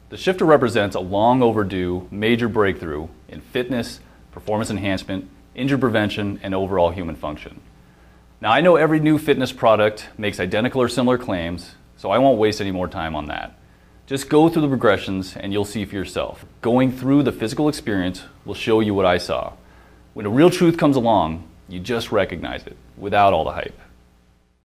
The shifter represents a long overdue major breakthrough in fitness, performance enhancement, injury prevention, and overall human function. Now, I know every new fitness product makes identical or similar claims, so I won't waste any more time on that. Just go through the progressions and you'll see for yourself. Going through the physical experience will show you what I saw. When a real truth comes along, you just recognize it without all the hype.